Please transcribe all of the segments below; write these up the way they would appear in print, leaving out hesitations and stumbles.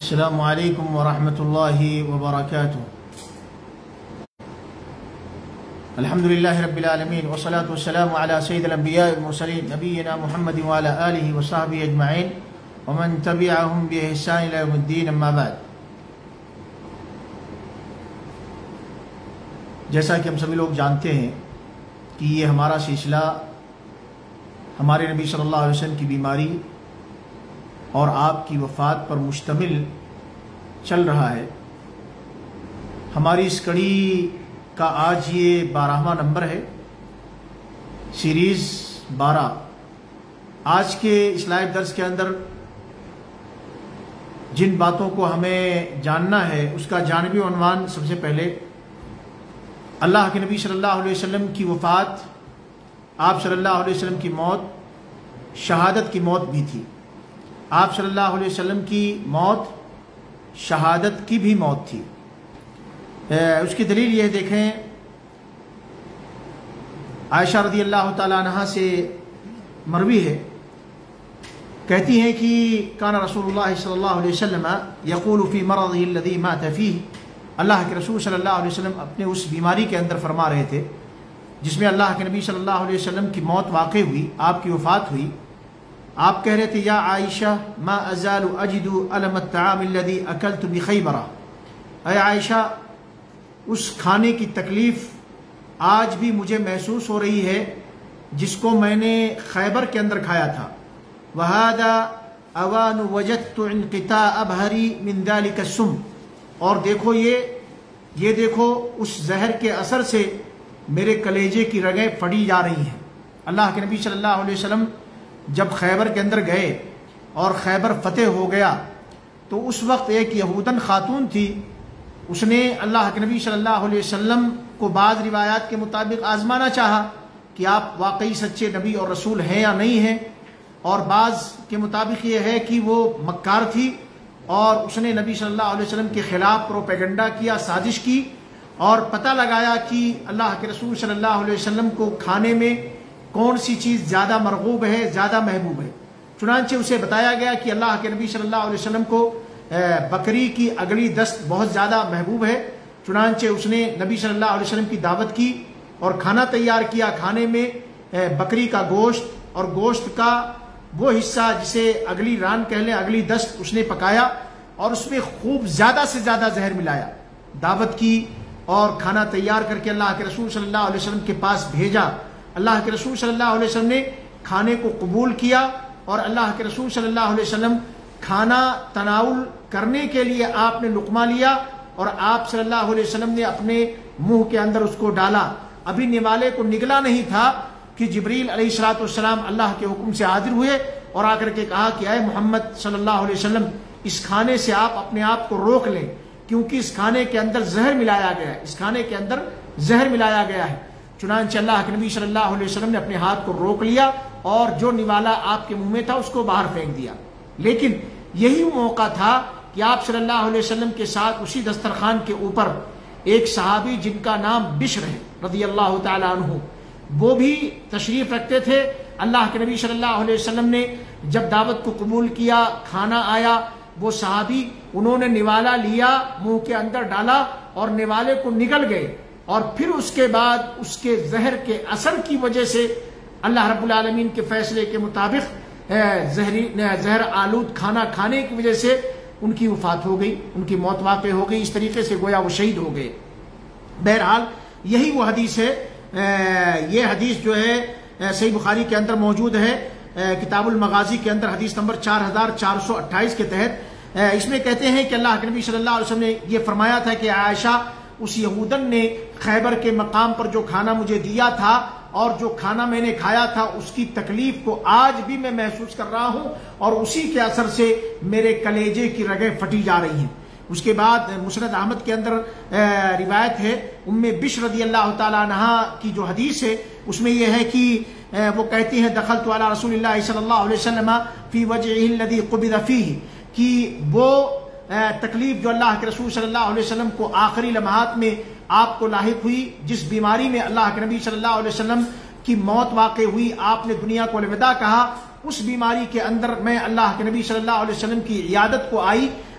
السلام علیکم ورحمۃ اللہ وبرکاتہ۔ الحمدللہ رب العالمین والصلاة والسلام علی سید الانبیاء والمرسلین نبینا محمد وعلی آلہ وصحبہ اجمعین ومن تبعہم بإحسان الی یوم الدین، اما بعد۔ جیسا کہ ہم سبھی لوگ جانتے ہیں کہ یہ ہمارا سلسلہ ہمارے نبی صلی اللہ علیہ وسلم کی بیماری اور آپ کی وفات پر مشتمل چل رہا ہے۔ ہماری اس کڑی کا آج یہ 12واں نمبر ہے، سیریز 12۔ آج کے اس لائیو درس کے اندر جن باتوں کو ہمیں جاننا ہے اس کا جانبی عنوان سب سے پہلے اللہ کے نبی صلی اللہ علیہ وسلم کی وفات، آپ صلی اللہ علیہ وسلم کی موت شہادت کی موت بھی تھی۔ آپ صلی اللہ علیہ وسلم کی موت شہادت کی بھی موت تھی۔ اس کی دلیل یہ دیکھیں، عائشہ رضی اللہ تعالیٰ عنہا سے مروی ہے، کہتی ہیں کہ کان رسول اللہ صلی اللہ علیہ وسلم یقول فی مرضہ الذی مات فیہ، اللہ کے رسول صلی اللہ علیہ وسلم اپنے اس بیماری کے اندر فرما رہے تھے جس میں اللہ کے نبی صلی اللہ علیہ وسلم کی موت واقع ہوئی، آپ کی وفات ہوئی۔ آپ کہہ رہے تھے یا عائشہ ما ازال اجد الم الطعام الذي اکلت بخیبر، اے عائشہ اس کھانے کی تکلیف آج بھی مجھے محسوس ہو رہی ہے جس کو میں نے خیبر کے اندر کھایا تھا۔ وَهَذَا أَوَانُ وَجَدْتُ انقطاع أَبْهَرِي مِنْ ذَلِكَ السُّمْ، اور دیکھو یہ دیکھو اس زہر کے اثر سے میرے کلیجے کی رگیں پھڑی جا رہی ہیں۔ اللہ کے نبی صلی اللہ علیہ وسلم جب خیبر کے اندر گئے اور خیبر فتح ہو گیا تو اس وقت ایک یہودن خاتون تھی، اس نے اللہ کے نبی صلی اللہ علیہ وسلم کو بعض روایات کے مطابق آزمانا چاہا کہ آپ واقعی سچے نبی اور رسول ہیں یا نہیں ہیں، اور بعض کے مطابق یہ ہے کہ وہ مکار تھی اور اس نے نبی صلی اللہ علیہ وسلم کے خلاف پروپیگنڈا کیا، سازش کی، اور پتہ لگایا کہ اللہ کے رسول صلی اللہ علیہ وسلم کو کھانے میں کون سی چیز زیادہ مرغوب ہے، زیادہ محبوب ہے۔ چنانچہ اسے بتایا گیا کہ اللہ کے نبی صلی اللہ علیہ وسلم کو بکری کی اگلی دست بہت زیادہ محبوب ہے۔ چنانچہ اس نے نبی صلی اللہ علیہ وسلم کی دعوت کی اور کھانا تیار کیا۔ کھانے میں بکری کا گوشت اور گوشت کا وہ حصہ جسے اگلی ران کہہ لیں، اگلی دست اس نے پکایا اور اس میں خوب زیادہ سے زیادہ زہر ملایا، دعوت کی اور کھانا تیار کر کے اللہ کے رسول صلی اللہ علیہ وسلم کے پاس بھیجا۔ اللہ کے رسول صلی اللہ علیہ وسلم نے کھانے کو قبول کیا اور اللہ کے رسول صلی اللہ علیہ وسلم کھانا تناول کرنے کے لیے آپ نے لقمہ لیا اور آپ صلی اللہ علیہ وسلم نے اپنے منہ کے اندر اس کو ڈالا۔ ابھی نوالے کو نگلا نہیں تھا کہ جبریل علیہ الصلوۃ والسلام اللہ کے حکم سے حاضر ہوئے اور آ کر کے کہا کہ اے محمد صلی اللہ علیہ وسلم اس کھانے سے آپ اپنے آپ کو روک لیں، کیونکہ اس کھانے کے اندر زہر ملایا گیا ہے، اس کھانے کے اندر زہر ملایا گیا ہے۔ چنانچہ اللہ کے نبی صلی اللہ علیہ وسلم نے اپنے ہاتھ کو روک لیا اور جو نوالا آپ کے منہ میں تھا اس کو باہر پھینک دیا۔ لیکن یہی موقع تھا کہ آپ صلی اللہ علیہ وسلم کے ساتھ اسی دسترخوان کے اوپر ایک صحابی جن کا نام بشر ہے رضی اللہ تعالی عنہ، وہ بھی تشریف رکھتے تھے۔ اللہ کے نبی صلی اللہ علیہ وسلم نے جب دعوت کو قبول کیا، کھانا آیا، وہ صحابی انہوں نے نوالا لیا، منہ کے اندر ڈالا اور نوالے کو نگل گئے، اور پھر اس کے بعد اس کے زہر کے اثر کی وجہ سے اللہ رب العالمین کے فیصلے کے مطابق زہر آلود کھانا کھانے کی وجہ سے ان کی وفات ہو گئی، ان کی موت واقع ہو گئی۔ اس طریقے سے گویا وہ شہید ہو گئے۔ بہرحال یہی وہ حدیث ہے، یہ حدیث جو ہے صحیح بخاری کے اندر موجود ہے، کتاب المغازی کے اندر حدیث نمبر 4428 کے تحت۔ اس میں کہتے ہیں کہ اللہ کے نبی صلی اللہ علیہ وسلم نے یہ فرمایا تھا کہ عائشہ اس یہودن نے خیبر کے مقام پر جو کھانا مجھے دیا تھا اور جو کھانا میں نے کھایا تھا اس کی تکلیف کو آج بھی میں محسوس کر رہا ہوں اور اسی کے اثر سے میرے کلیجے کی رگیں پھٹی جا رہی ہیں۔ اس کے بعد مسند احمد کے اندر روایت ہے ام بشر رضی اللہ تعالی عنہا کی جو حدیث ہے، اس میں یہ ہے کہ وہ کہتی ہیں دخلت علی رسول اللہ صلی اللہ علیہ وسلم فی وجعہ الذی قبض فیہ، کہ وہ تکلیف جو اللہ کے رسول صلی اللہ علیہ وسلم کو آخری لمحات میں آپ کو لاحق ہوئی، جس بیماری میں اللہ کے نبی صلی اللہ علیہ وسلم کی موت واقع ہوئی، آپ نے دنیا کو الوداع کہا، اس بیماری کے اندر میں اللہ کے نبی صلی اللہ علیہ وسلم کی عیادت کو آئی۔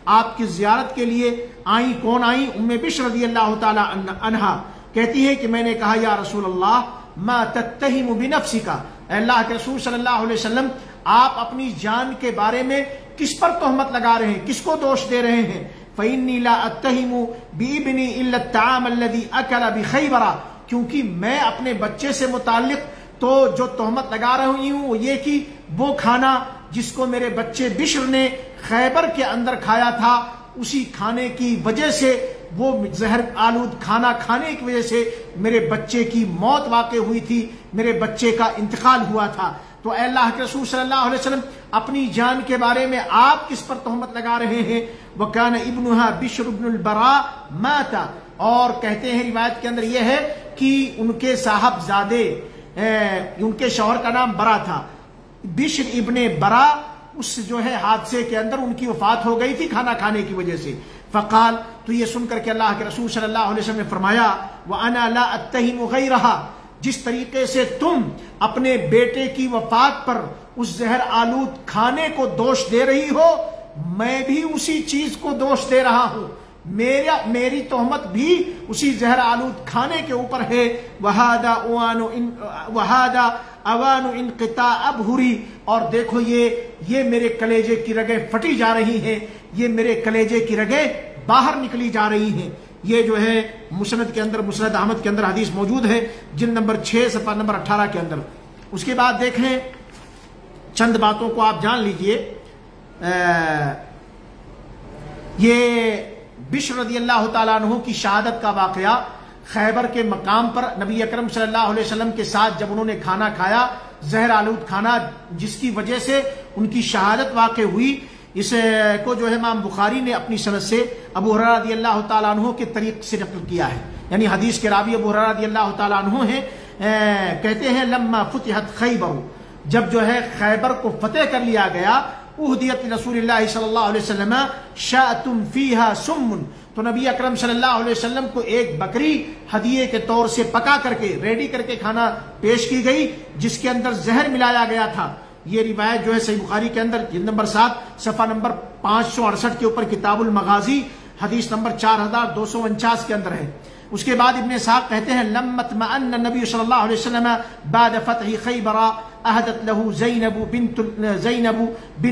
آپ کی زیارت کے لیے آئیں. کون آئیں؟ ام بشر رضی اللہ تعالی عنہا کہتی ہے کہ میں نے کہا یا رسول اللہ ما تتہم بنفسک، اے اللہ کے رسول صلی اللہ علیہ وسلم آپ اپنی جان کے بارے میں کس پر تہمت لگا رہے ہیں، کس کو دوش دے رہے ہیں؟ فإنی لا اتہم بابنی الا الطعام الذی اکل بخیبر، کیونکہ میں اپنے بچے سے متعلق تو جو تہمت لگا رہی ہوں وہ یہ کہ وہ کھانا جس کو میرے بچے بشر نے خیبر کے اندر کھایا تھا، اسی کھانے کی وجہ سے، وہ زہر آلود کھانا کھانے کی وجہ سے میرے بچے کی موت واقع ہوئی تھی، میرے بچے کا انتقال ہوا تھا. تو اے اللہ کے رسول صلی اللہ علیہ وسلم اپنی جان کے بارے میں آپ کس پر تہمت لگا رہے ہیں؟ وَكَانَ ابْنُهَا بِشْرُ بْنُ الْبَرَاء مَاتَ، اور کہتے ہیں روایت کے اندر یہ ہے کہ ان کے صاحبزادے، ان کے شوہر کا نام برا تھا، بشر ابن برا، اس جو ہے حادثے کے اندر ان کی وفات ہو گئی تھی کھانا کھانے کی وجہ سے. فقال، تو یہ سن کر کے اللہ کے رسول صلی اللہ علیہ وسلم نے فرمایا وَأَنَا لَا أَتَّهِمُ غَيْرَهَا، جس طریقے سے تم اپنے بیٹے کی وفات پر اس زہر آلود کھانے کو دوش دے رہی ہو، میں بھی اسی چیز کو دوش دے رہا ہوں، میری تہمت بھی اسی زہر آلود کھانے کے اوپر ہے. وَهَذَا اوان انقطاع ابہری، اور دیکھو یہ میرے کلیجے کی رگیں پھٹی جا رہی ہیں، یہ میرے کلیجے کی رگیں باہر نکلی جا رہی ہیں. یہ جو ہے مسند کے اندر، مسند احمد کے اندر حدیث موجود ہے، جلد نمبر 6 صفحہ نمبر 18 کے اندر. اس کے بعد دیکھیں چند باتوں کو آپ جان لیجئے. یہ بشر رضی اللہ تعالیٰ عنہ کی شہادت کا واقعہ خیبر کے مقام پر نبی اکرم صلی اللہ علیہ وسلم کے ساتھ جب انہوں نے کھانا کھایا، زہر آلود کھانا، جس کی وجہ سے ان کی شہادت واقع ہوئی، اس کو جو ہے امام بخاری نے اپنی سند سے ابو ہریرہ رضی اللہ تعالیٰ عنہ کے طریق سے نقل کیا ہے. یعنی حدیث کے راوی ابو ہریرہ رضی اللہ تعالیٰ عنہ ہیں. کہتے ہیں لما فتحت خیبر، جب جو ہے خیبر کو فتح کر لیا گیا، اہدیت رسول اللہ صلی اللہ علیہ وسلم شاۃ فیہا سم، تو نبی اکرم صلی اللہ علیہ وسلم کو ایک بکری ہدیے کے طور سے پکا کر کے، ریڈی کر کے کھانا پیش کی گئی جس کے اندر زہر ملایا گیا تھا. یہ روایت جو ہے صحیح بخاری کے اندر جلد نمبر 7 صفحہ نمبر 568 کے اوپر کتاب المغازی حدیث نمبر 4249 کے اندر ہے. اس کے بعد ابن اسحاق کہتے ہیں لما اطمأن النبی صلی اللہ علیہ وسلم بعد فتح خیبر اہدت له زینب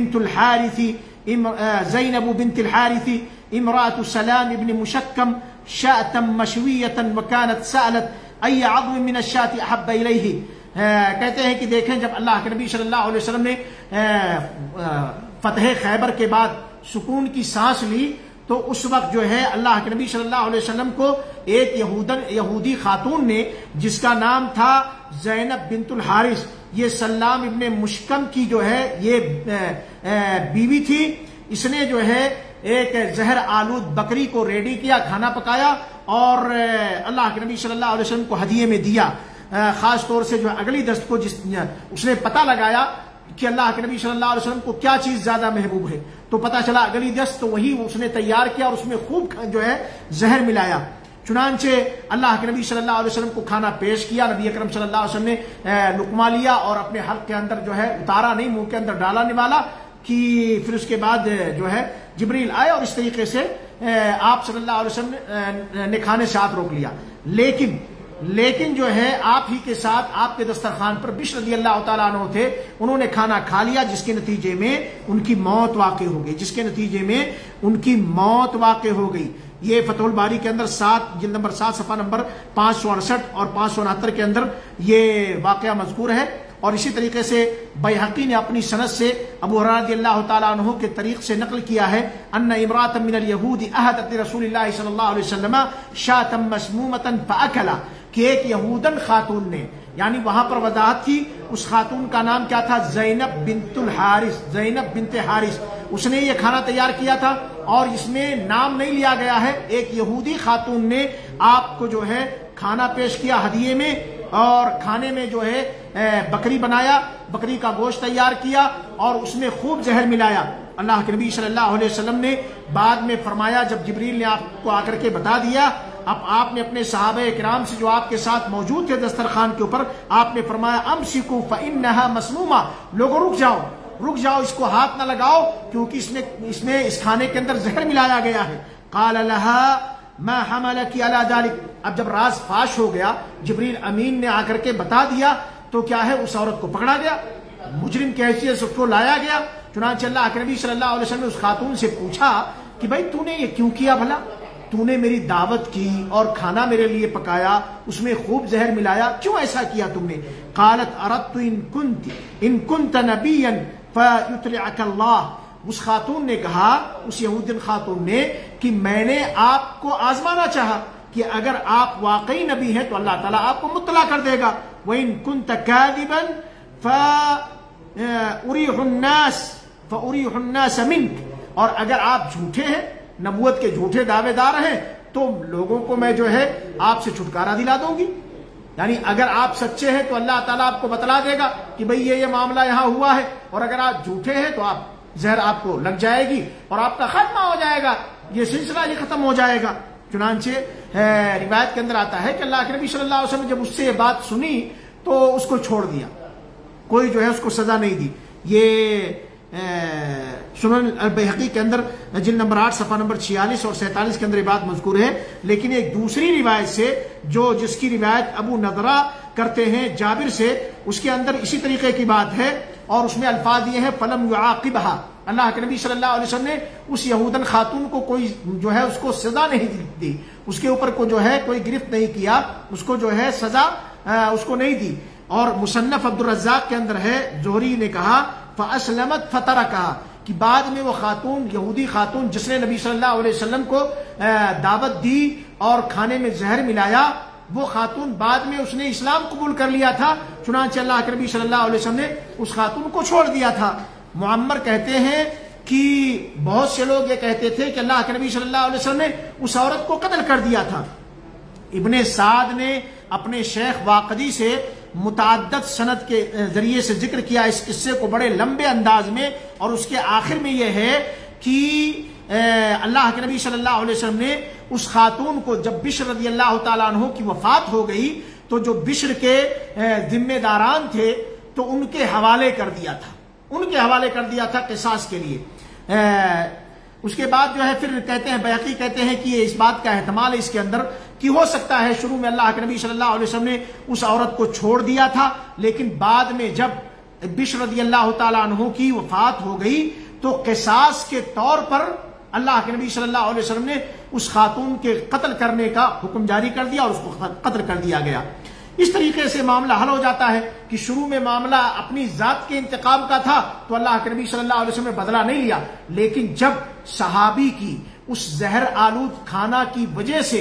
بنت الحارث امرأة سلام بن مشکم شاة مشویة وكانت سألت ای عظم من الشاة احب الیہ. کہتے ہیں کہ دیکھیں جب اللہ کے نبی صلی اللہ علیہ وسلم نے فتح خیبر کے بعد سکون کی سانس لی، تو اس وقت جو ہے اللہ کے نبی صلی اللہ علیہ وسلم کو ایک یہودی خاتون نے، جس کا نام تھا زینب بنت الحارث، یہ سلام ابن مشکم کی جو ہے یہ بیوی تھی، اس نے جو ہے ایک زہر آلود بکری کو ریڈی کیا، کھانا پکایا اور اللہ کے نبی صلی اللہ علیہ وسلم کو ہدیے میں دیا. خاص طور سے جو اگلی دست کو اس نے پتہ لگایا کہ اللہ کے نبی صلی اللہ علیہ وسلم کو کیا چیز زیادہ محبوب ہے، تو پتہ چلا اگلی دست تو وہی اس نے تیار کیا اور اس میں خوب جو ہے زہر ملایا. چنانچہ اللہ کے نبی صلی اللہ علیہ وسلم کو کھانا پیش کیا، نبی اکرم صلی اللہ علیہ وسلم نے لقمہ لیا اور اپنے حلق کے اندر جو ہے اتارا نہیں، منہ کے اندر ڈالا نوالا کہ پھر اس کے بعد جو ہے جبریل آئے اور اس طریقے سے آپ صلی اللہ علیہ وسلم نے کھانے سے ہاتھ روک لیا. لیکن جو ہے آپ ہی کے ساتھ آپ کے دسترخوان پر بشر رضی اللہ تعالیٰ عنہ تھے، انہوں نے کھانا کھا لیا جس کے نتیجے میں ان کی موت واقع ہو گئی. یہ فتح الباری کے اندر جلد نمبر 7 صفحہ نمبر 568 اور 569 کے اندر یہ واقعہ مذکور ہے. اور اسی طریقے سے بیہقی نے اپنی سند سے ابو ہریرہ رضی اللہ تعالیٰ عنہ کے طریق سے نقل کیا ہے ان امرأة من اليہود اہدت رسول اللہ صلی اللہ علیہ وسلم شاة مسمومة فأکلا، کہ ایک یہودن خاتون نے، یعنی وہاں پر وضاحت تھی، اس خاتون کا نام کیا تھا؟ زینب بنت حارث. اس نے یہ کھانا تیار کیا تھا اور اس میں نام نہیں لیا گیا ہے، ایک یہودی خاتون نے آپ کو جو ہے کھانا پیش کیا ہدیے میں، اور کھانے میں جو ہے بکری بنایا، بکری کا گوشت تیار کیا اور اس میں خوب زہر ملایا. اللہ کے نبی صلی اللہ علیہ وسلم نے بعد میں فرمایا، جب جبریل نے آپ کو آ کر کے بتا دیا، اب آپ نے اپنے صحابہ کرام سے جو آپ کے ساتھ موجود تھے دسترخوان کے اوپر، آپ نے فرمایا امسکوا فانها مسمومہ، لوگوں رک جاؤ، رک جاؤ، اس کو ہاتھ نہ لگاؤ کیونکہ اس میں اس کھانے کے اندر زہر ملایا گیا ہے۔ قال لها ما حملك على ذلك، اب جب راز فاش ہو گیا، جبریل امین نے آ کر کے بتا دیا، تو کیا ہے اس عورت کو پکڑا گیا، مجرم کی حیثیت سے اس کو لایا گیا۔ چنانچہ اللہ کے نبی صلی اللہ علیہ وسلم نے اس خاتون سے پوچھا کہ بھائی تو نے یہ کیوں کیا بھلا؟ تو نے میری دعوت کی اور کھانا میرے لیے پکایا، اس میں خوب زہر ملایا، کیوں ایسا کیا تم نے؟ قالت اردت ان كنت نبیا فیطلعک اللہ، اس خاتون نے کہا، اس یہودین خاتون نے، کہ میں نے آپ کو آزمانا چاہا کہ اگر آپ واقعی نبی ہیں تو اللہ تعالیٰ آپ کو مطلع کر دے گا۔ وَإِن كُنْتَ كَاذِبًا فَأُرِيحُ النَّاسَ مِنْكَ، اور اگر آپ جھوٹے ہیں، نبوت کے جھوٹے دعوے دار ہیں، تو لوگوں کو میں جو ہے آپ سے چھٹکارا دلا دوں گی۔ یعنی اگر آپ سچے ہیں تو اللہ تعالیٰ آپ کو بتلا دے گا کہ بھئی یہ معاملہ یہاں ہوا ہے، اور اگر آپ جھوٹے ہیں تو زہر آپ کو لگ جائے گی اور آپ کا خاتمہ ہو جائے گا، یہ سلسلہ یہ ختم ہو جائے گا۔ چنانچہ روایت کے اندر آتا ہے کہ اللہ کے نبی صلی اللہ علیہ وسلم نے جب اس سے یہ بات سنی تو اس کو چھوڑ دیا، کوئی جو ہے اس کو سزا نہیں دی۔ یہ سنن البیہقی کے اندر جلد نمبر 8 صفحہ نمبر 46 اور 47 کے اندر یہ بات مذکور ہے۔ لیکن ایک دوسری روایت سے جس کی روایت ابو نضرہ کرتے ہیں جابر سے، اس کے اندر اسی طریقے کی بات ہے، اور اس میں الفاظ یہ ہیں فلم یعاقبھا، اللہ کے نبی صلی اللہ علیہ وسلم نے اس یہودن خاتون کو کوئی جو ہے اس کو سزا نہیں دی، اس کے اوپر کو جو ہے کوئی گرفت نہیں کیا، اس کو جو ہے سزا اس کو نہیں دی۔ اور مصنف عبدالرزاق کے اندر ہے، زہری نے کہا فاسلمت فترکھا، کہ بعد میں وہ خاتون، یہودی خاتون جس نے نبی صلی اللہ علیہ وسلم کو دعوت دی اور کھانے میں زہر ملایا، وہ خاتون بعد میں اس نے اسلام قبول کر لیا تھا، چنانچہ اللہ کے نبی صلی اللہ علیہ وسلم نے اس خاتون کو چھوڑ دیا تھا۔ معمر کہتے ہیں کہ بہت سے لوگ یہ کہتے تھے کہ اللہ کے نبی صلی اللہ علیہ وسلم نے اس عورت کو قتل کر دیا تھا۔ ابن سعد نے اپنے شیخ واقدی سے متعدد سند کے ذریعے سے ذکر کیا اس قصے کو بڑے لمبے انداز میں، اور اس کے آخر میں یہ ہے کہ اللہ کے نبی صلی اللہ علیہ وسلم نے اس خاتون کو، جب بشر رضی اللہ تعالیٰ عنہ کی وفات ہو گئی تو جو بشر کے ذمہ داران تھے تو ان کے حوالے کر دیا تھا، قصاص کے لیے۔ اس کے بعد جو ہے پھر کہتے ہیں، بیہقی کہتے ہیں کہ یہ اس بات کا احتمال ہے اس کے اندر کہ ہو سکتا ہے شروع میں اللہ کے نبی صلی اللہ علیہ وسلم نے اس عورت کو چھوڑ دیا تھا، لیکن بعد میں جب بشر رضی اللہ تعالیٰ عنہ کی وفات ہو گئی تو قصاص کے طور پر اللہ کے نبی صلی اللہ علیہ وسلم نے اس خاتون کے قتل کرنے کا حکم جاری کر دیا اور اس کو قتل کر دیا گیا۔ اس طریقے سے معاملہ حل ہو جاتا ہے کہ شروع میں معاملہ اپنی ذات کے انتقام کا تھا تو اللہ کے نبی صلی اللہ علیہ وسلم نے بدلہ نہیں لیا، لیکن جب صحابی کی اس زہر آلود کھانا کی وجہ سے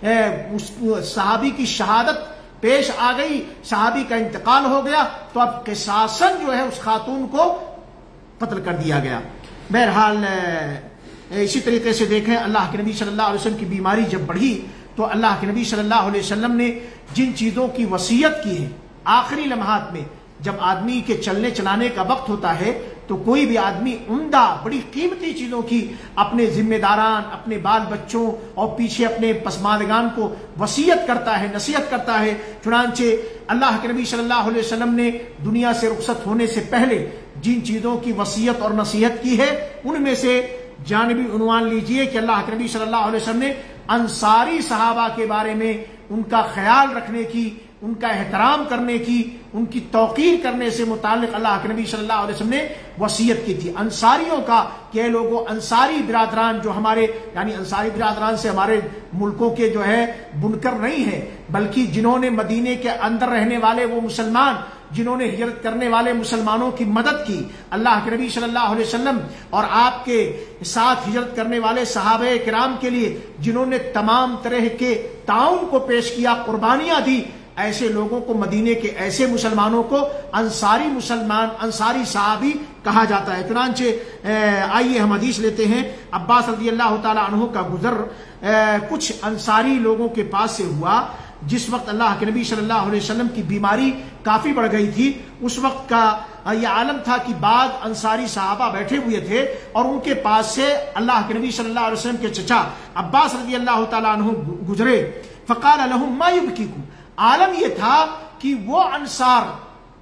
صحابی کی شہادت پیش آ گئی، صحابی کا انتقال ہو گیا، تو اب قصاصاً جو ہے اس خاتون کو قتل کر دیا گیا۔ بہرحال اسی طریقے سے دیکھیں، اللہ کے نبی صلی اللہ علیہ وسلم کی بیماری جب بڑھی تو اللہ کے نبی صلی اللہ علیہ وسلم نے جن چیزوں کی وصیت کی ہے آخری لمحات میں، جب آدمی کے چلنے چلانے کا وقت ہوتا ہے تو کوئی بھی آدمی عمدہ بڑی قیمتی چیزوں کی اپنے ذمہ داران، اپنے بال بچوں اور پیچھے اپنے پسماندگان کو وصیت کرتا ہے، نصیحت کرتا ہے۔ چنانچہ اللہ کے نبی صلی اللہ علیہ وسلم نے دنیا سے رخصت ہونے سے پہلے جن چیزوں کی وصیت اور نصیحت کی ہے ان میں سے جانبی عنوان لیجئے کہ اللہ کے نبی صلی اللہ علیہ وسلم نے انصاری صحابہ کے بارے میں ان کا خیال رکھنے کی، ان کا احترام کرنے کی، ان کی توقیر کرنے سے متعلق اللہ کے نبی صلی اللہ علیہ وسلم نے وصیت کی تھی۔ انصاریوں کا کہ اے لوگوں، انصاری برادران جو ہمارے، یعنی انصاری برادران سے ہمارے ملکوں کے جو ہے بنکر نہیں ہیں، بلکہ جنہوں نے مدینے کے اندر رہنے والے وہ مسلمان، جنہوں نے ہجرت کرنے والے مسلمانوں کی مدد کی، اللہ کے نبی صلی اللہ علیہ وسلم اور آپ کے ساتھ ہجرت کرنے والے صحابہ کرام کے لیے جنہوں نے تمام طرح کے تعاون کو پیش کیا، قربانیاں دی، ایسے لوگوں کو، مدینے کے ایسے مسلمانوں کو انصاری مسلمان، انصاری صحابی کہا جاتا ہے۔ چنانچہ آئیے ہم حدیث لیتے ہیں۔ عباس رضی اللہ تعالی عنہ کا گزر کچھ انصاری لوگوں کے پاس سے ہوا جس وقت اللہ کے نبی صلی اللہ علیہ وسلم کی بیماری کافی بڑھ گئی تھی۔ اس وقت کا یہ عالم تھا کہ بعض انصاری صحابہ بیٹھے ہوئے تھے اور ان کے پاس سے اللہ کے نبی صلی اللہ علیہ وسلم کے چچا عباس رضی اللہ تعالی عنہ گزرے۔ فقال لهم ما يبكيكم، عالم یہ تھا کہ وہ انصار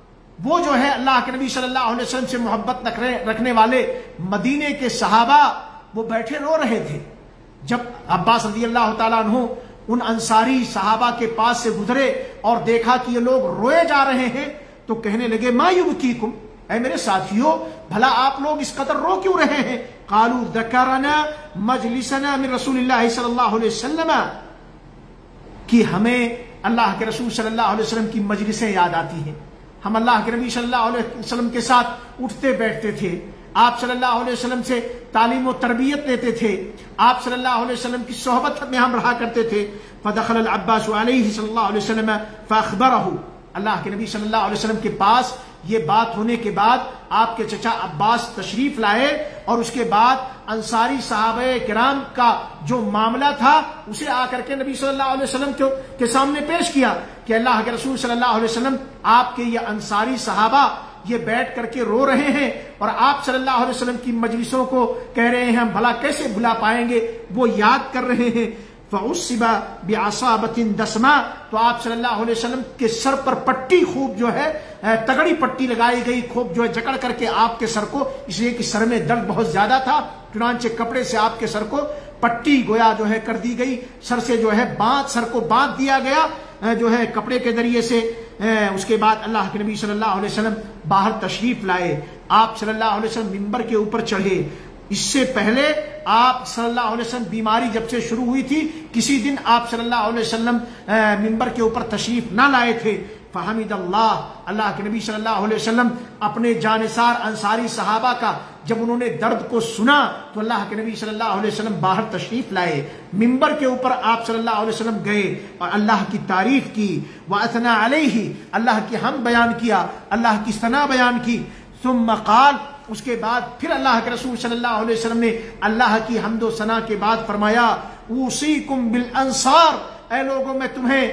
وہ جو ہے اللہ کے نبی صلی اللہ علیہ وسلم سے محبت رکھنے والے مدینے کے صحابہ وہ بیٹھے رو رہے تھے. جب عباس رضی اللہ تعالیٰ عنہ ان انصاری صحابہ کے پاس سے گزرے اور دیکھا کہ یہ لوگ روئے جا رہے ہیں تو کہنے لگے ما یبکیکم، اے میرے ساتھیو بھلا آپ لوگ اس قدر رو کیوں رہے ہیں؟ قالوا ذکرنا مجلسنا من رسول اللہ صلی اللہ علیہ وسلم، کہ ہمیں اللہ کے رسول صلی اللہ علیہ وسلم کی مجلسیں یاد آتی ہیں. ہم اللہ کے نبی صلی اللہ علیہ وسلم کے ساتھ اٹھتے بیٹھتے تھے، آپ صلی اللہ علیہ وسلم سے تعلیم و تربیت لیتے تھے، آپ صلی اللہ علیہ وسلم کی صحبت میں ہم رہا کرتے تھے. فدخل العباس علیہ صلی اللہ علیہ وسلم فاخبرہ، اللہ کے نبی صلی اللہ علیہ وسلم کے پاس یہ بات ہونے کے بعد آپ کے چچا عباس تشریف لائے اور اس کے بعد انصاری صحابہ کرام کا جو معاملہ تھا اسے آ کر کے نبی صلی اللہ علیہ وسلم کے سامنے پیش کیا کہ اللہ کے رسول صلی اللہ علیہ وسلم آپ کے یہ انصاری صحابہ یہ بیٹھ کر کے رو رہے ہیں اور آپ صلی اللہ علیہ وسلم کی مجلسوں کو کہہ رہے ہیں ہم بھلا کیسے بھلا پائیں گے، وہ یاد کر رہے ہیں. فعصب بعصابۃ دسماء، تو آپ صلی اللہ علیہ وسلم کے سر پر پٹی خوب جو ہے تگڑی پٹی لگائی گئی، خوب جو ہے جکڑ کر کے آپ کے سر کو، اس لیے کہ سر میں درد بہت زیادہ تھا، چنانچہ کپڑے سے آپ کے سر کو پٹی گویا جو ہے کر دی گئی، سر سے جو ہے سر کو باندھ دیا گیا جو ہے کپڑے کے ذریعے سے. اس کے بعد اللہ کے نبی صلی اللہ علیہ وسلم باہر تشریف لائے، آپ صلی اللہ علیہ وسلم منبر کے اوپر چڑھے. اس سے پہلے آپ صلی اللہ علیہ وسلم بیماری جب سے شروع ہوئی تھی کسی دن آپ صلی اللہ علیہ وسلم منبر کے اوپر تشریف نہ لائے تھے. فحمد اللہ کے نبی صلی اللہ علیہ وسلم اپنے جانثار انصاری صحابہ کا جب انہوں نے درد کو سنا تو اللہ کے نبی صلی اللہ علیہ وسلم باہر تشریف لائے، منبر کے اوپر آپ صلی اللہ علیہ وسلم گئے اور اللہ کی تعریف کی، وَأَثْنَى عَلَيْهِ، اللہ کی حمد بیان کیا، اللہ کی ثنا بیان کی. ثم قال، اس کے بعد پھر اللہ کے رسول صلی اللہ علیہ وسلم نے اللہ کی حمد و ثنا کے بعد فرمایا اوصیکم بالانصار، اے لوگوں میں تمہیں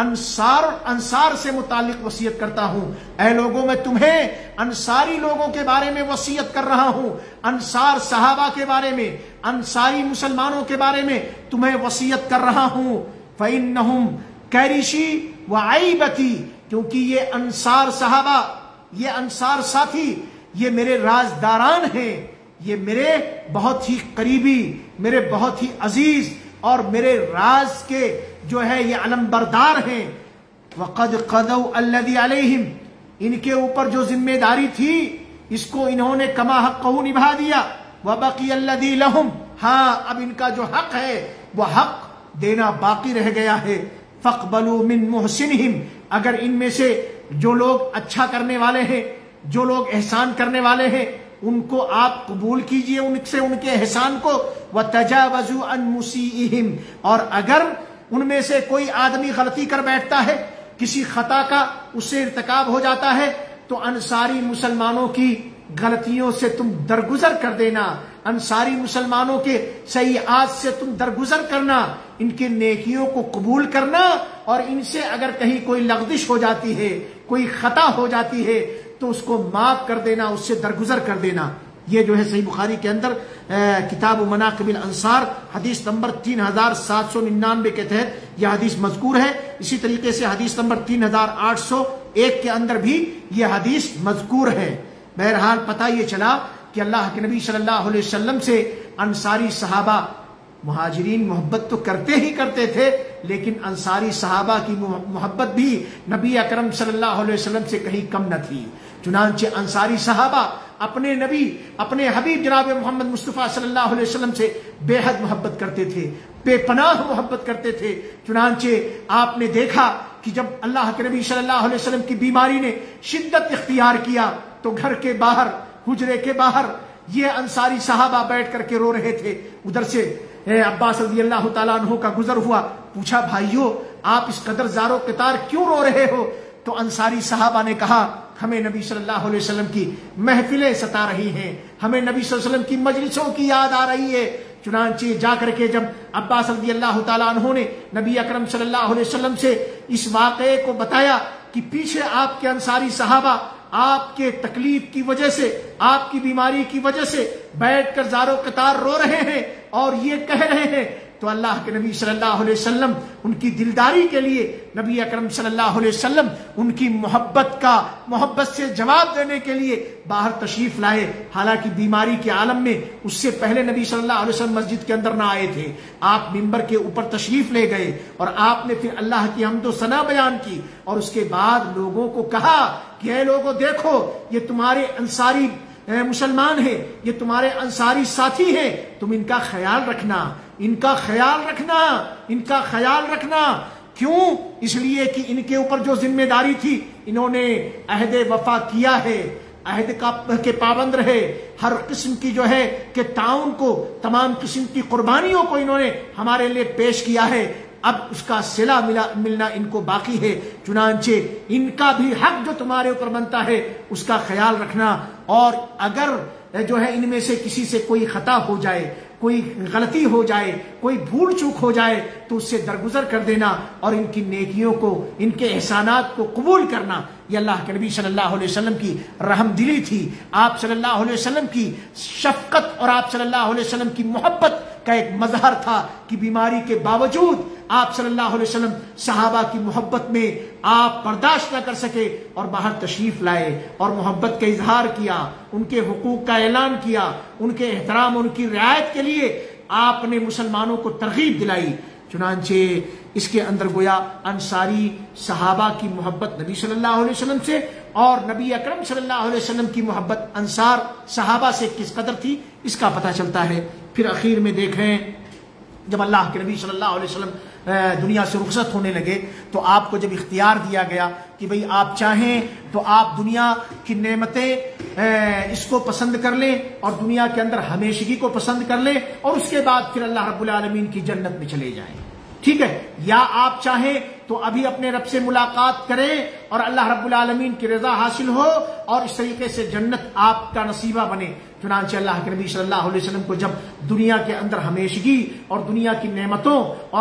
انصار سے متعلق وصیت کرتا ہوں، اے لوگوں میں تمہیں انصاری لوگوں کے بارے میں وصیت کر رہا ہوں، انصار صحابہ کے بارے میں، انصاری مسلمانوں کے بارے میں تمہیں وصیت کر رہا ہوں. فإنہم کیریشی وعیبتی، کیونکہ یہ انصار صحابہ، یہ انصار ساتھی، یہ میرے رازداران ہیں، یہ میرے بہت ہی قریبی، میرے بہت ہی عزیز اور میرے راز کے جو ہے یہ علم بردار ہیں. وقد قضوا الذی علیہم، ان کے اوپر جو ذمہ داری تھی اس کو انہوں نے کما حقہ نبھا دیا. وبقی الذی لہم، ہاں اب ان کا جو حق ہے وہ حق دینا باقی رہ گیا ہے. فاقبلوا من محسنہم، اگر ان میں سے جو لوگ اچھا کرنے والے ہیں، جو لوگ احسان کرنے والے ہیں ان کو آپ قبول کیجئے، ان سے ان کے احسان کو. وتجاوزوا عن مسیئہم، اور اگر ان میں سے کوئی آدمی غلطی کر بیٹھتا ہے، کسی خطا کا اس سے ارتکاب ہو جاتا ہے تو انصاری مسلمانوں کی غلطیوں سے تم درگزر کر دینا، انصاری مسلمانوں کے سیئات سے تم درگزر کرنا، ان کے نیکیوں کو قبول کرنا، اور ان سے اگر کہیں کوئی لغزش ہو جاتی ہے، کوئی خطا ہو جاتی ہے تو اس کو معاف کر دینا، اس سے درگزر کر دینا. یہ جو ہے صحیح بخاری کے اندر کتاب مناقب الانصار حدیث نمبر 3799 کے تحت یہ حدیث مذکور ہے. اسی طریقے سے حدیث نمبر 3801 کے اندر بھی یہ حدیث مذکور ہے. بہرحال پتہ یہ چلا کہ اللہ کے نبی صلی اللہ علیہ وسلم سے انصاری صحابہ، مہاجرین محبت تو کرتے ہی کرتے تھے لیکن انصاری صحابہ کی محبت بھی نبی اکرم صلی اللہ علیہ وسلم سے کہیں کم نہ تھی. چنانچہ انصاری صحابہ اپنے نبی، اپنے حبیب جناب محمد مصطفیٰ صلی اللہ علیہ وسلم سے بے حد محبت کرتے تھے، بے پناہ محبت کرتے تھے. چنانچہ آپ نے دیکھا کہ جب اللہ کے نبی صلی اللہ علیہ وسلم کی بیماری نے شدت اختیار کیا تو گھر کے باہر، حجرے کے باہر یہ انصاری صحابہ بیٹھ کر کے رو رہے تھے. ادھر سے عباس رضی اللہ تعالیٰ عنہ کا گزر ہوا، پوچھا بھائیو آپ اس قدر زار و قطار کیوں رو رہے ہو؟ تو انصاری صحابہ نے کہا ہمیں نبی صلی اللہ علیہ وسلم کی محفلیں ستا رہی ہیں، ہمیں نبی صلی اللہ علیہ وسلم کی مجلسوں کی یاد آ رہی ہے. چنانچہ جا کر کے جب عباس رضی اللہ تعالیٰ عنہ نے نبی اکرم صلی اللہ علیہ وسلم سے اس واقعے کو بتایا کہ پیچھے آپ کے انصاری صحابہ آپ کے تکلیف کی وجہ سے، آپ کی بیماری کی وجہ سے بیٹھ کر زار و قطار رو رہے ہیں اور یہ کہہ رہے ہیں تو اللہ کے نبی صلی اللہ علیہ وسلم ان کی دلداری کے لیے نبی اکرم صلی اللہ علیہ وسلم ان کی محبت سے جواب دینے کے لیے باہر تشریف لائے. حالانکہ بیماری کے عالم میں اس سے پہلے نبی صلی اللہ علیہ وسلم مسجد کے اندر نہ آئے تھے. آپ ممبر کے اوپر تشریف لے گئے اور آپ نے پھر اللہ کی حمد و ثنا بیان کی اور اس کے بعد لوگوں کو کہا کہ اے لوگوں دیکھو یہ تمہارے انصاری مسلمان ہیں, یہ تمہارے انصاری ساتھی ہیں, تم ان کا خیال رکھنا, ان کا خیال رکھنا, ان کا خیال رکھنا. کیوں؟ اس لیے کہ ان کے اوپر جو ذمہ داری تھی انہوں نے عہد وفا کیا ہے, عہد کے پابند رہے, ہر قسم کی جو ہے کہ تعاون کو, تمام قسم کی قربانیوں کو انہوں نے ہمارے لیے پیش کیا ہے. اب اس کا صلہ ملنا ان کو باقی ہے. چنانچہ ان کا بھی حق جو تمہارے اوپر بنتا ہے اس کا خیال رکھنا, اور اگر جو ہے ان میں سے کسی سے کوئی خطا ہو جائے, کوئی غلطی ہو جائے, کوئی بھول چوک ہو جائے تو اس سے درگزر کر دینا اور ان کی نیکیوں کو, ان کے احسانات کو قبول کرنا. یہ اللہ کے نبی صلی اللہ علیہ وسلم کی رحم دلی تھی, آپ صلی اللہ علیہ وسلم کی شفقت اور آپ صلی اللہ علیہ وسلم کی محبت کا ایک مظہر تھا کہ بیماری کے باوجود آپ صلی اللہ علیہ وسلم صحابہ کی محبت میں آپ برداشت نہ کر سکے اور باہر تشریف لائے اور محبت کا اظہار کیا, ان کے حقوق کا اعلان کیا, ان کے احترام, ان کی رعایت کے لیے آپ نے مسلمانوں کو ترغیب دلائی. چنانچہ اس کے اندر گویا انصاری صحابہ کی محبت نبی صلی اللہ علیہ وسلم سے اور نبی اکرم صلی اللہ علیہ وسلم کی محبت انصار صحابہ سے کس قدر تھی اس کا پتہ چلتا ہے. پھر اخیر میں دیکھیں جب اللہ کے نبی صلی اللہ علیہ وسلم دنیا سے رخصت ہونے لگے تو آپ کو جب اختیار دیا گیا کہ بھئی آپ چاہیں تو آپ دنیا کی نعمتیں اس کو پسند کر لیں اور دنیا کے اندر ہمیشگی کو پسند کر لیں اور اس کے بعد پھر اللہ رب العالمین کی جنت میں چلے جائیں, ٹھیک ہے, یا آپ چاہیں تو ابھی اپنے رب سے ملاقات کریں اور اللہ رب العالمین کی رضا حاصل ہو اور اس طریقے سے جنت آپ کا نصیبہ بنے. چنانچہ اللہ کے نبی صلی اللہ علیہ وسلم کو جب دنیا کے اندر ہمیشگی اور دنیا کی نعمتوں اور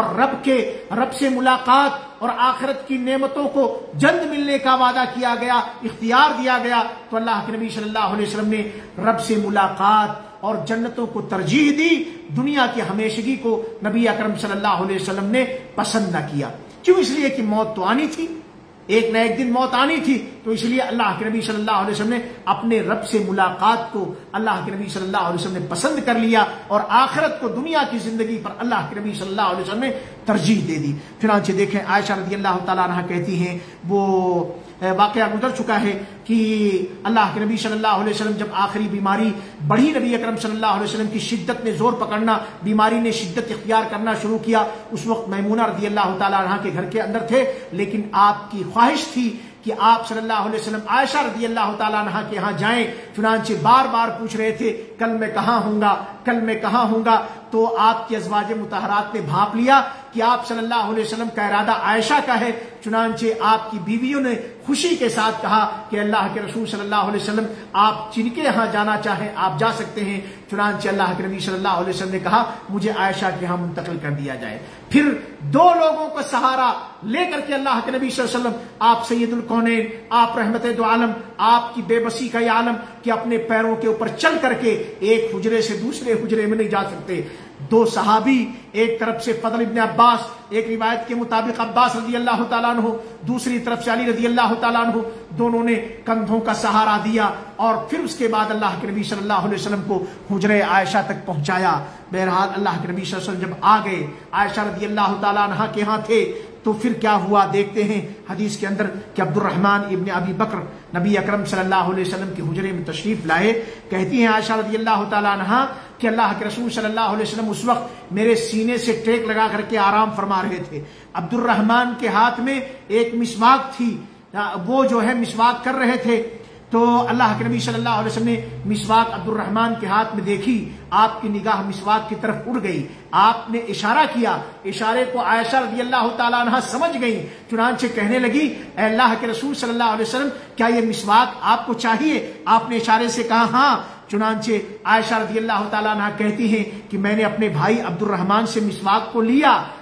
رب سے ملاقات اور آخرت کی نعمتوں کو جلد ملنے کا وعدہ کیا گیا, اختیار دیا گیا, تو اللہ کے نبی صلی اللہ علیہ وسلم نے رب سے ملاقات اور جنتوں کو ترجیح دی, دنیا کی ہمیشگی کو نبی اکرم صلی اللہ علیہ وسلم نے پسند نہ کیا. کیوں؟ اس لیے کہ موت تو آنی تھی, ایک نہ ایک دن موت آنی تھی, تو اس لیے اللہ کے نبی صلی اللہ علیہ وسلم نے اپنے رب سے ملاقات کو اللہ کے نبی صلی اللہ علیہ وسلم نے پسند کر لیا اور آخرت کو دنیا کی زندگی پر اللہ کے نبی صلی اللہ علیہ وسلم نے ترجیح دے دی. چنانچہ دیکھیں عائشہ رضی اللہ تعالیٰ عنہ کہتی ہیں, وہ واقعہ گزر چکا ہے کہ اللہ کے نبی صلی اللہ علیہ وسلم جب آخری بیماری بڑھی, نبی اکرم صلی اللہ علیہ وسلم کی شدت نے زور پکڑنا, بیماری نے شدت اختیار کرنا شروع کیا. اس وقت میمونہ رضی اللہ تعالیٰ عنہ کے گھر کے اندر تھے, لیکن آپ کی خواہش تھی کہ آپ صلی اللہ علیہ وسلم عائشہ رضی اللہ تعالیٰ عنہ کے ہاں جائیں. چنانچہ بار بار پوچھ رہے تھے کل میں کہاں ہوں گا, کل میں کہاں ہوں گا. تو آپ کی ازواج مطہرات نے بھاپ لیا کہ آپ صلی اللہ علیہ وسلم کا ارادہ عائشہ کا ہے. چنانچہ آپ کی بیویوں نے خوشی کے ساتھ کہا کہ اللہ کے رسول صلی اللہ علیہ وسلم آپ جن کے یہاں جانا چاہیں آپ جا سکتے ہیں. چنانچہ اللہ کے نبی صلی اللہ علیہ وسلم نے کہا مجھے عائشہ کے یہاں منتقل کر دیا جائے. پھر دو لوگوں کو سہارا لے کر کے اللہ کے نبی صلی اللہ علیہ وسلم, آپ سید الکونین, آپ رحمت دو عالم, آپ کی بے بسی کا یہ عالم کہ اپنے پیروں کے اوپر چل کر کے ایک حجرے سے دوسرے حجرے میں نہیں جا سکتے. دو صحابی, ایک طرف سے فضل ابن عباس, ایک روایت کے مطابق عباس رضی اللہ تعالیٰ عنہ, دوسری طرف سے علی رضی اللہ تعالیٰ عنہ, دونوں نے کندھوں کا سہارا دیا اور پھر اس کے بعد اللہ کے نبی صلی اللہ علیہ وسلم کو حجرے عائشہ تک پہنچایا. بہرحال اللہ کے نبی صلی اللہ علیہ وسلم جب آ گئے, عائشہ رضی اللہ تعالیٰ عنہ کے ہاں تھے, تو پھر کیا ہوا دیکھتے ہیں حدیث کے اندر کہ عبد الرحمن ابن ابی بکر نبی اکرم صلی اللہ علیہ وسلم کے حجرے میں تشریف لائے. کہتی ہیں عائشہ رضی اللہ تعالیٰ عنہ کہ اللہ کے رسول صلی اللہ علیہ وسلم اس وقت میرے سینے سے ٹیک لگا کر کے آرام فرما رہے تھے. عبد الرحمن کے ہاتھ میں ایک مسواک تھی, وہ جو ہے مسواک کر رہے تھے. تو اللہ کے نبی صلی اللہ علیہ وسلم نے مسواک عبد الرحمن کے ہاتھ میں دیکھی, آپ کی نگاہ مسواک کی طرف اڑ گئی, آپ نے اشارہ کیا, اشارے کو عائشہ رضی اللہ تعالیٰ عنہ سمجھ گئی. چنانچہ کہنے لگی اے اللہ کے رسول صلی اللہ علیہ وسلم کیا یہ مسواک آپ کو چاہیے؟ آپ نے اشارے سے کہا ہاں. چنانچہ عائشہ رضی اللہ تعالیٰ عنہ کہتی ہیں کہ میں نے اپنے بھائی عبد الرحمن سے مسواک کو لیا,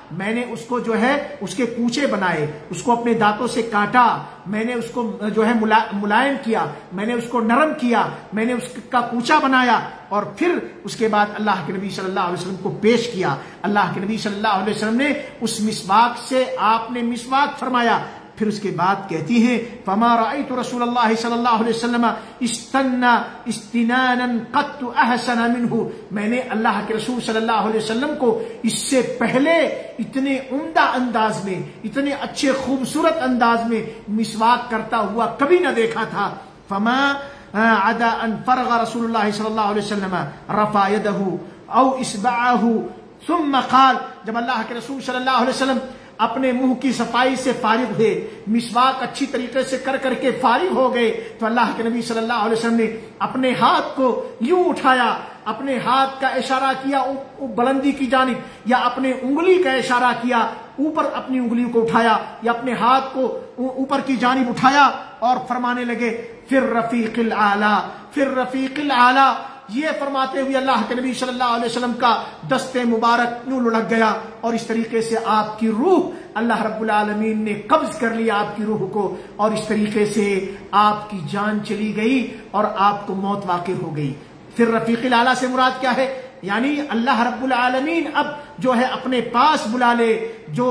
میں نے اس کو جو ہے اس کے کوچے بنائے، اس کو اپنے دانتوں سے کاٹا، میں نے اس کو جو ہے ملائم کیا، میں نے اس کو نرم کیا، میں نے اس کا کوچا بنایا، اور پھر اس کے بعد اللہ کے نبی صلی اللہ علیہ وسلم کو پیش کیا۔ اللہ کے نبی صلی اللہ علیہ وسلم نے اس مسواک سے آپ نے مسواک فرمایا۔ پھر اس کے بعد کہتی ہیں فما رأيت رسول اللہ صلی اللہ علیہ وسلم استنى استنانا قط احسن منه، میں نے اللہ کے رسول صلی اللہ علیہ وسلم کو اس سے پہلے اتنے عمدہ انداز میں، اتنے اچھے خوبصورت انداز میں مسواک کرتا ہوا کبھی نہ دیکھا تھا۔ فما عدا ان فرغ رسول اللہ صلی اللہ علیہ وسلم رفع يده او اصبعه ثم قال، جب اللہ کے رسول صلی اللہ علیہ وسلم اپنے منہ کی صفائی سے فارغ ہوئے، مسواک اچھی طریقے سے کر کے فارغ ہو گئے، تو اللہ کے نبی صلی اللہ علیہ وسلم نے اپنے ہاتھ کو یوں اٹھایا، اپنے ہاتھ کا اشارہ کیا بلندی کی جانب، یا اپنے انگلی کا اشارہ کیا اوپر، اپنی انگلیوں کو اٹھایا یا اپنے ہاتھ کو اوپر کی جانب اٹھایا اور فرمانے لگے پھر رفیق الاعلی، پھر رفیق الاعلی، یہ فرماتے ہوئے اللہ کے نبی صلی اللہ علیہ وسلم کا دست مبارک یوں لڑک گیا، اور اس طریقے سے آپ کی روح اللہ رب العالمین نے قبض کر لیا آپ کی روح کو، اور اس طریقے سے آپ کی جان چلی گئی اور آپ کو موت واقع ہو گئی۔ پھر رفیق الاعلیٰ سے مراد کیا ہے؟ یعنی اللہ رب العالمین اب جو ہے اپنے پاس بلا لے جو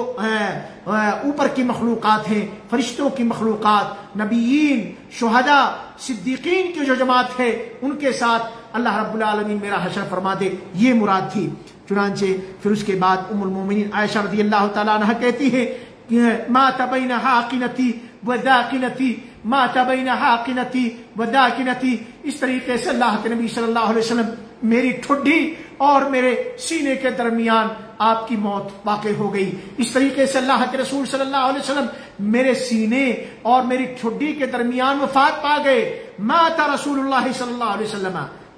اوپر کی مخلوقات ہیں، فرشتوں کی مخلوقات، نبیین، شہداء، صدیقین کی جو جماعت ہے ان کے ساتھ اللہ رب العالمین میرا حشر فرما دے، یہ مراد تھی۔ چنانچہ پھر اس کے بعد ام المومنین عائشہ رضی اللہ تعالیٰ عنہ کہتی ہے مات بین حاقنتی وداقنتی، مات بین حاقنتی وداقنتی، اس طریقے سے اللہ کے نبی صلی اللہ علیہ وسلم میری ٹھڈی اور میرے سینے کے درمیان آپ کی موت واقع ہو گئی۔ اس طریقے سے اللہ کے رسول صلی اللہ علیہ وسلم میرے سینے اور میری ٹھڈی کے درمیان وفات پا گئے۔ مات رسول اللہ صلی اللہ علیہ وسلم،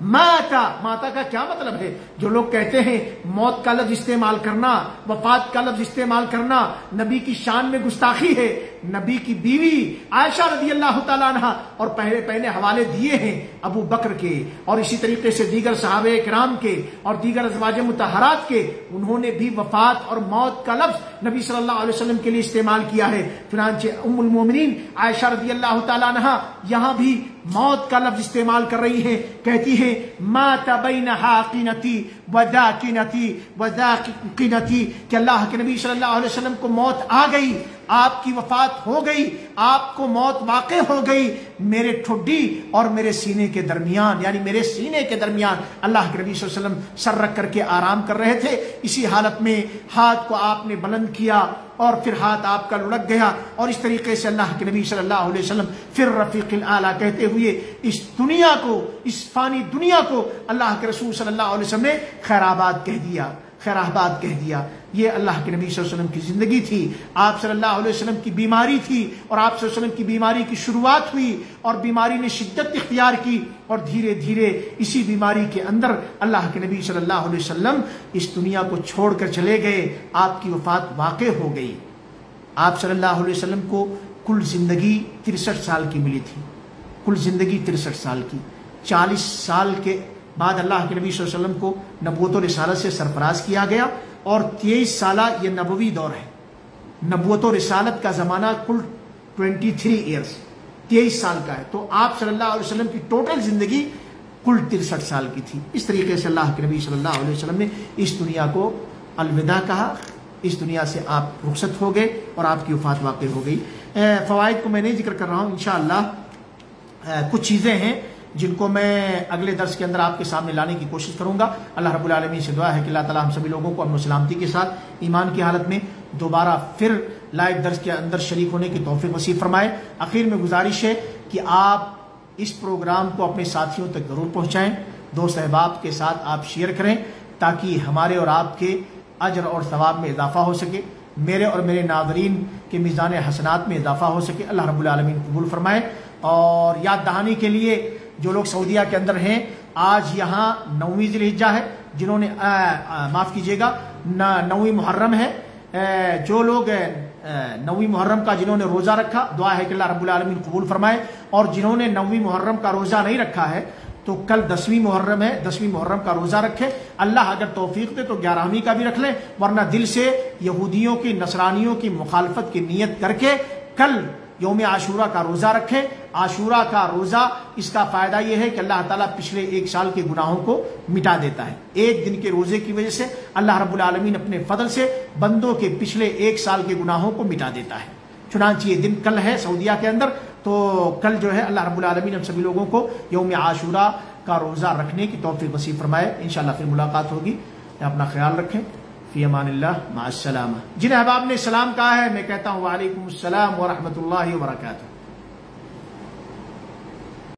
ماتا کا کیا مطلب ہے؟ جو لوگ کہتے ہیں موت کا لفظ استعمال کرنا، وفات کا لفظ استعمال کرنا نبی کی شان میں گستاخی ہے۔ نبی کی بیوی عائشہ رضی اللہ تعالیٰ عنہ اور پہلے حوالے دیے ہیں ابو بکر کے اور اسی طریقے سے دیگر صحابہ کرام کے اور دیگر ازواج مطہرات کے، انہوں نے بھی وفات اور موت کا لفظ نبی صلی اللہ علیہ وسلم کے لیے استعمال کیا ہے۔ چنانچہ ام المومنین عائشہ رضی اللہ تعالیٰ عنہ یہاں بھی موت کا لفظ استعمال کر رہی ہیں، کہتی ہیں مات بین حاقنتی وداقنتی وداقنتی، کہ اللہ کے نبی صلی اللہ علیہ وسلم کو موت آ گئی، آپ کی وفات ہو گئی، آپ کو موت واقع ہو گئی میرے ٹھڈی اور میرے سینے کے درمیان، یعنی میرے سینے کے درمیان اللہ کے نبی صلی اللہ علیہ وسلم سر رکھ کر کے آرام کر رہے تھے۔ اسی حالت میں ہاتھ کو آپ نے بلند کیا اور پھر ہاتھ آپ کا لڑک گیا، اور اس طریقے سے اللہ کے نبی صلی اللہ علیہ وسلم پھر رفیق الاعلیٰ کہتے ہوئے اس دنیا کو، اس فانی دنیا کو اللہ کے رسول صلی اللہ علیہ وسلم نے خیر آباد کہہ دیا، خیر آباد کہہ دیا۔ یہ اللہ کے نبی صلی اللہ علیہ وسلم کی زندگی تھی۔ آپ صلی اللہ علیہ وسلم کی بیماری تھی اور آپ صلی اللہ علیہ وسلم کی بیماری کی شروعات ہوئی اور بیماری نے شدت اختیار کی، اور دھیرے دھیرے اسی بیماری کے اندر اللہ کے نبی صلی اللہ علیہ وسلم اس دنیا کو چھوڑ کر چلے گئے، آپ کی وفات واقع ہو گئی۔ آپ صلی اللہ علیہ وسلم کو کل زندگی 63 سال کی ملی تھی، کل زندگی 63 سال کی۔ 40 سال کے بعد اللہ کے نبی صلی اللہ علیہ وسلم کو نبوت و رسالت سے سرفراز کیا گیا، اور 23 سالہ یہ نبوی دور ہے۔ نبوت و رسالت کا زمانہ کل 23 ایئرز، 23 سال کا ہے، تو آپ صلی اللہ علیہ وسلم کی ٹوٹل زندگی کل 63 سال کی تھی۔ اس طریقے سے اللہ کے نبی صلی اللہ علیہ وسلم نے اس دنیا کو الوداع کہا، اس دنیا سے آپ رخصت ہو گئے اور آپ کی وفات واقع ہو گئی۔ فوائد کو میں نہیں ذکر کر رہا ہوں، انشاءاللہ کچھ چیزیں ہیں جن کو میں اگلے درس کے اندر آپ کے سامنے لانے کی کوشش کروں گا۔ اللہ رب العالمین سے دعا ہے کہ اللہ تعالیٰ ہم سبھی لوگوں کو امن و سلامتی کے ساتھ ایمان کی حالت میں دوبارہ پھر لائیو درس کے اندر شریک ہونے کی توفیق نصیب فرمائے۔ آخر میں گزارش ہے کہ آپ اس پروگرام کو اپنے ساتھیوں تک ضرور پہنچائیں، دوست احباب کے ساتھ آپ شیئر کریں تاکہ ہمارے اور آپ کے اجر اور ثواب میں اضافہ ہو سکے، میرے اور میرے ناظرین کے میزان حسنات میں اضافہ ہو سکے۔ اللہ رب العالمین قبول فرمائے۔ اور یاد دہانی کے لیے جو لوگ سعودیہ کے اندر ہیں، آج یہاں 9ویں ذی الحجہ ہے، جنہوں نے معاف کیجیے گا 9ویں محرم ہے، جو لوگ 9ویں محرم کا جنہوں نے روزہ رکھا، دعا ہے کہ اللہ رب العالمین قبول فرمائے، اور جنہوں نے 9ویں محرم کا روزہ نہیں رکھا ہے تو کل 10ویں محرم ہے، 10ویں محرم کا روزہ رکھیں، اللہ اگر توفیق دے تو 11ویں کا بھی رکھ لیں، ورنہ دل سے یہودیوں کی، نصرانیوں کی مخالفت کی نیت کر کے کل یوم عاشورہ کا روزہ رکھیں۔ عاشورہ کا روزہ، اس کا فائدہ یہ ہے کہ اللہ تعالیٰ پچھلے 1 سال کے گناہوں کو مٹا دیتا ہے۔ ایک دن کے روزے کی وجہ سے اللہ رب العالمین اپنے فضل سے بندوں کے پچھلے 1 سال کے گناہوں کو مٹا دیتا ہے۔ چنانچہ یہ دن کل ہے سعودیہ کے اندر، تو کل جو ہے اللہ رب العالمین ہم سبھی لوگوں کو یوم عاشورہ کا روزہ رکھنے کی توفیق نصیب فرمائے۔ انشاءاللہ پھر ملاقات ہوگی، اپنا خیال رکھیں، فی امان اللہ، مع السلامہ۔ جن احباب نے سلام کہا ہے میں کہتا ہوں وعلیکم السلام ورحمۃ اللہ وبرکاتہ۔